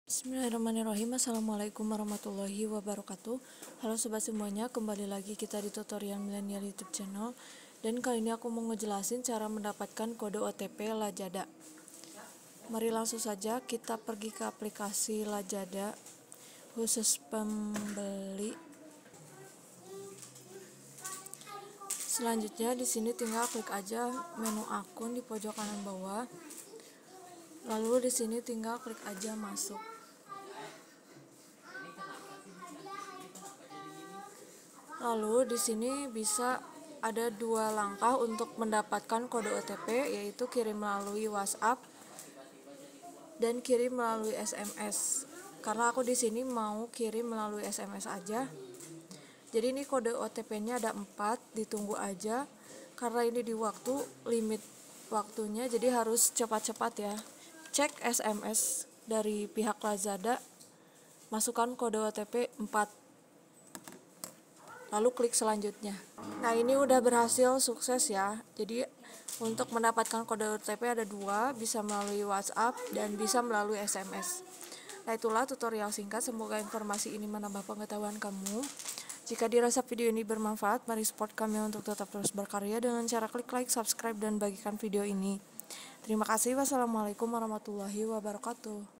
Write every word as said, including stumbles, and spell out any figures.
Bismillahirrahmanirrahim. Assalamualaikum warahmatullahi wabarakatuh. Halo sobat semuanya, kembali lagi kita di tutorial milenial YouTube channel. Dan kali ini aku mau ngejelasin cara mendapatkan kode O T P Lazada. Mari langsung saja kita pergi ke aplikasi Lazada khusus pembeli. Selanjutnya di sini tinggal klik aja menu akun di pojok kanan bawah. Lalu di sini tinggal klik aja masuk. Lalu di sini bisa ada dua langkah untuk mendapatkan kode O T P, yaitu kirim melalui WhatsApp dan kirim melalui S M S. Karena aku di sini mau kirim melalui S M S aja. Jadi ini kode O T P-nya ada empat, ditunggu aja. Karena ini di waktu limit waktunya, jadi harus cepat-cepat ya. Cek S M S dari pihak Lazada, masukkan kode O T P empat. Lalu klik selanjutnya. Nah, ini udah berhasil sukses ya. Jadi untuk mendapatkan kode O T P ada dua, bisa melalui WhatsApp dan bisa melalui S M S. Nah, itulah tutorial singkat. Semoga informasi ini menambah pengetahuan kamu. Jika dirasa video ini bermanfaat, mari support kami untuk tetap terus berkarya dengan cara klik like, subscribe, dan bagikan video ini. Terima kasih. Wassalamualaikum warahmatullahi wabarakatuh.